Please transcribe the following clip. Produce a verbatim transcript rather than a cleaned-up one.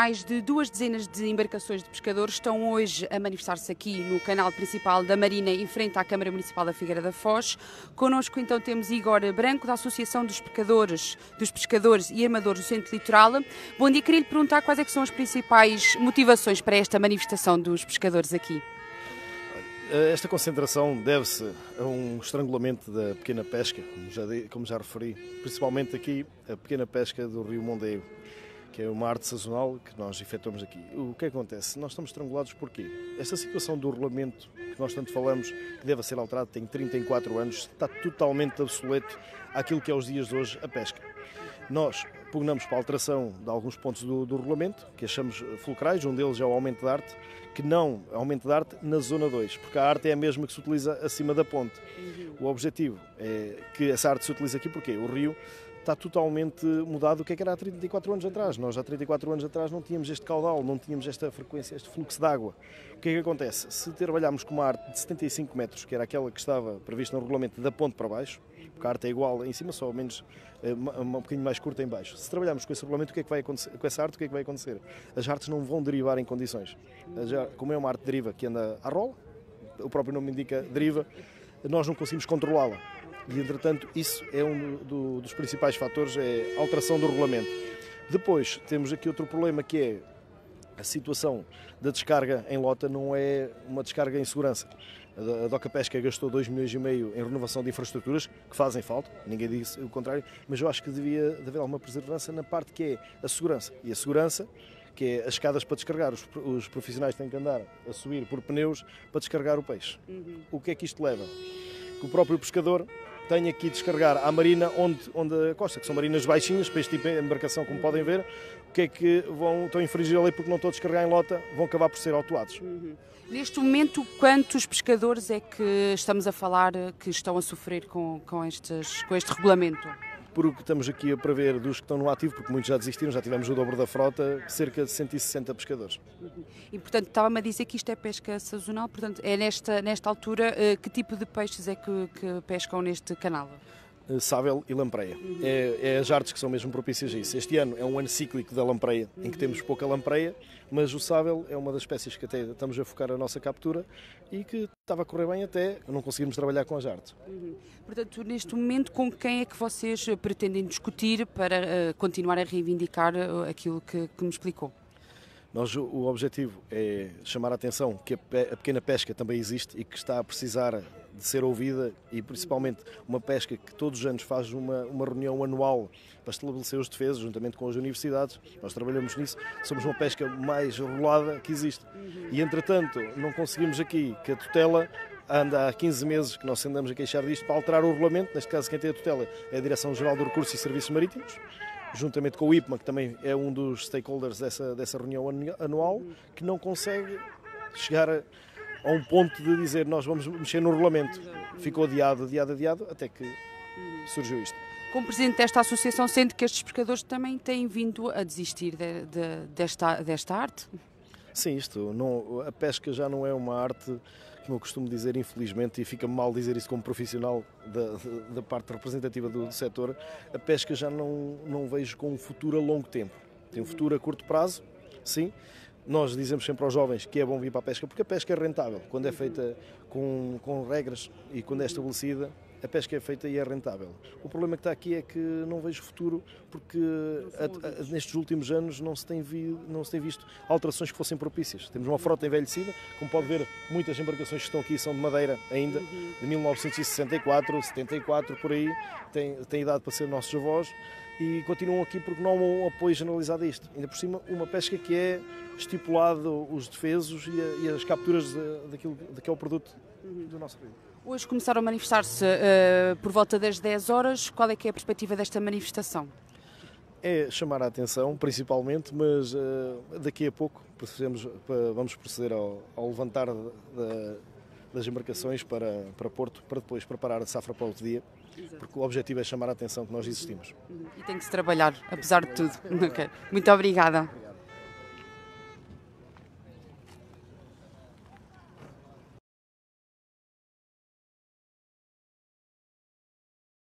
Mais de duas dezenas de embarcações de pescadores estão hoje a manifestar-se aqui no canal principal da Marina, em frente à Câmara Municipal da Figueira da Foz. Connosco então temos Igor Branco, da Associação dos Pescadores, dos Pescadores e Armadores do Centro Litoral. Bom dia, queria lhe perguntar quais é que são as principais motivações para esta manifestação dos pescadores aqui. Esta concentração deve-se a um estrangulamento da pequena pesca, como já, como já referi, principalmente aqui a pequena pesca do Rio Mondego, que é uma arte sazonal que nós efetuamos aqui. O que acontece? Nós estamos estrangulados porquê? Esta situação do regulamento que nós tanto falamos, que deve ser alterado, tem trinta e quatro anos, está totalmente obsoleto àquilo que é os dias de hoje a pesca. Nós pugnamos para a alteração de alguns pontos do, do regulamento, que achamos fulcrais, um deles é o aumento de arte, que não aumento de arte na zona dois, porque a arte é a mesma que se utiliza acima da ponte. O objetivo é que essa arte se utilize aqui, porque o rio está totalmente mudado do que, é que era há trinta e quatro anos atrás. Nós há trinta e quatro anos atrás não tínhamos este caudal, não tínhamos esta frequência, este fluxo de água. O que é que acontece? Se trabalharmos com uma arte de setenta e cinco metros, que era aquela que estava prevista no regulamento da ponte para baixo, porque a arte é igual em cima, só menos um bocadinho mais curta em baixo. Se trabalharmos com esse regulamento, o que é que vai acontecer? Com essa arte, o que é que vai acontecer? As artes não vão derivar em condições. Como é uma arte de deriva que anda à rola, o próprio nome indica deriva, nós não conseguimos controlá-la. E, entretanto, isso é um do, dos principais fatores, é a alteração do regulamento. Depois, temos aqui outro problema, que é a situação da descarga em lota não é uma descarga em segurança. A Doca Pesca gastou dois milhões e meio em renovação de infraestruturas, que fazem falta, ninguém disse o contrário, mas eu acho que devia de haver alguma preservança na parte que é a segurança. E a segurança, que é as escadas para descarregar, os, os profissionais têm que andar a subir por pneus para descarregar o peixe. Uhum. O que é que isto leva? Que o próprio pescador tenha que descarregar à marina onde, onde a costa, que são marinas baixinhas, para este tipo de embarcação, como podem ver, o que é que vão, estão a infringir a lei porque não estão a descarregar em lota, vão acabar por ser autuados. Uhum. Neste momento, quantos pescadores é que estamos a falar que estão a sofrer com, com, estes, com este regulamento? Por o que estamos aqui a prever dos que estão no ativo, porque muitos já desistiram, já tivemos o dobro da frota, cerca de cento e sessenta pescadores. Uhum. E, portanto, estava-me a dizer que isto é pesca sazonal, portanto, é nesta, nesta altura, que tipo de peixes é que, que pescam neste canal? Sábel e lampreia. Uhum. É, é as artes que são mesmo propícias a isso. Este ano é um ano cíclico da lampreia, uhum. em que temos pouca lampreia, mas o sábel é uma das espécies que até estamos a focar a nossa captura e que estava a correr bem até não conseguirmos trabalhar com as artes. Uhum. Portanto, neste momento, com quem é que vocês pretendem discutir para uh, continuar a reivindicar uh, aquilo que, que me explicou? Nós, o objetivo é chamar a atenção que a, pe a pequena pesca também existe e que está a precisar de ser ouvida, e principalmente uma pesca que todos os anos faz uma, uma reunião anual para estabelecer os defesos, juntamente com as universidades. Nós trabalhamos nisso, somos uma pesca mais rolada que existe. E, entretanto, não conseguimos aqui que a tutela anda há quinze meses que nós andamos a queixar disto para alterar o regulamento. Neste caso, quem tem a tutela é a Direção-Geral de Recursos e Serviços Marítimos, juntamente com o I P M A, que também é um dos stakeholders dessa, dessa reunião anual, que não consegue chegar a, a um ponto de dizer nós vamos mexer no regulamento. Ficou adiado, adiado, adiado, até que surgiu isto. Como presidente desta associação, sente que estes pescadores também têm vindo a desistir de, de, desta, desta arte? Sim, isto, não, a pesca já não é uma arte, como eu costumo dizer, infelizmente, e fica-me mal dizer isso como profissional da, da parte representativa do, do setor, a pesca já não, não vejo com um futuro a longo tempo. Tem um futuro a curto prazo, sim. Nós dizemos sempre aos jovens que é bom vir para a pesca, porque a pesca é rentável. Quando é feita com, com regras e quando é estabelecida, a pesca é feita e é rentável. O problema que está aqui é que não vejo futuro, porque a, a, nestes últimos anos não se, tem vi, não se tem visto alterações que fossem propícias. Temos uma frota envelhecida, como pode ver, muitas embarcações que estão aqui são de madeira ainda, de mil novecentos e sessenta e quatro, setenta e quatro, por aí, têm, têm idade para ser nossos avós, e continuam aqui porque não há um apoio generalizado a isto. Ainda por cima, uma pesca que é estipulado os defesos e, a, e as capturas de, daquilo de que é o produto do nosso rio. Hoje começaram a manifestar-se uh, por volta das dez horas. Qual é que é a perspectiva desta manifestação? É chamar a atenção, principalmente, mas uh, daqui a pouco procedemos, vamos proceder ao, ao levantar da, das embarcações para, para Porto, para depois preparar a safra para o outro dia. Exato. Porque o objetivo é chamar a atenção que nós existimos. E tem que se trabalhar, apesar de tudo. Okay. Muito obrigada.